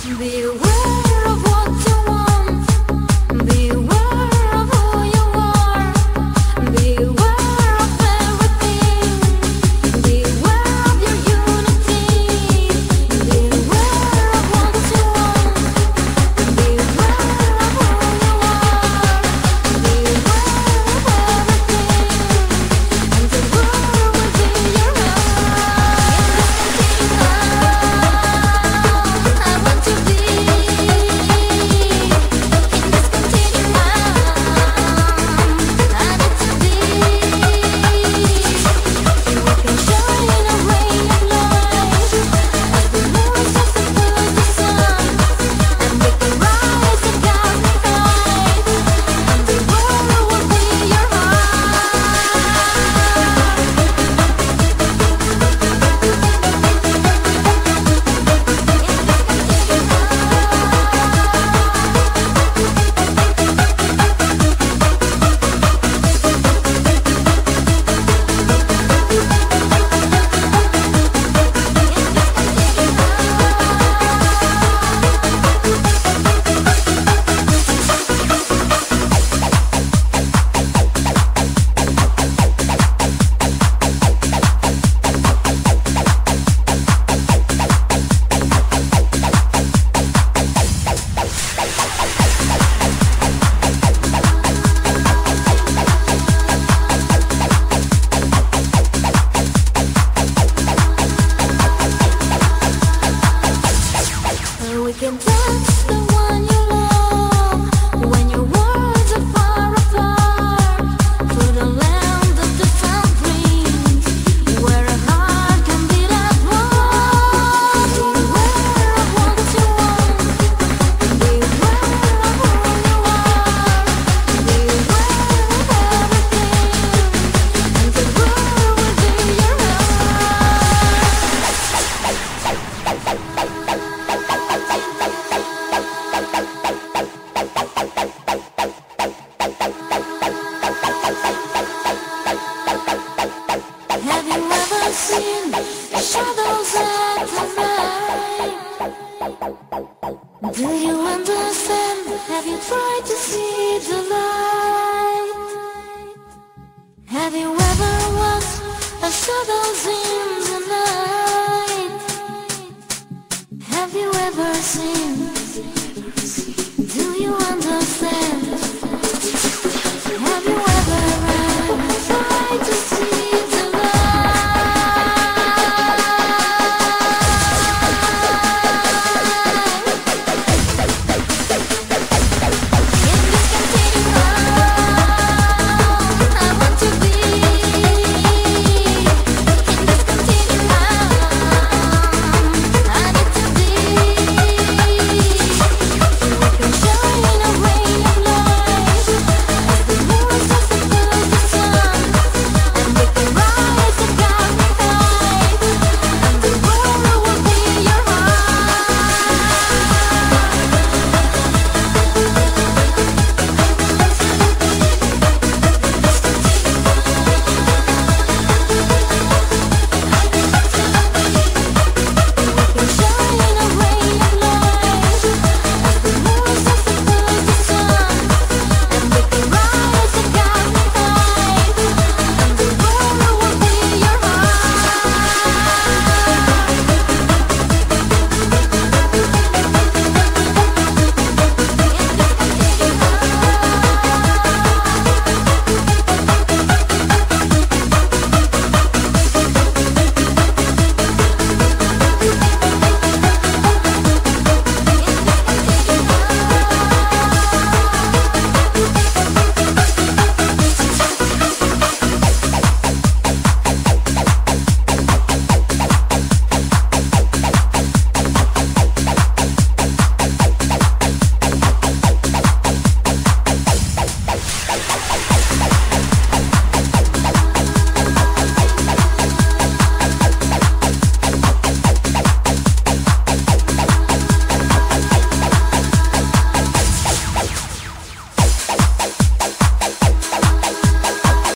Beware of what you want. Beware of who you are. Beware of everything. Beware of your unity. Beware of what you want. Beware of who you are. Beware of everything. And the world will be your own. I want to be we can touch the one you love when your words are far apart. To the land of distant dreams, where a heart can beat at once. Beware of what you want. Beware of who you are. Beware of everything, and the world will be your Have you ever seen the shadows at the night? Do you understand? Have you tried to see the light? Have you ever watched the shadows in the night? Have you ever seen? Do you understand? Have you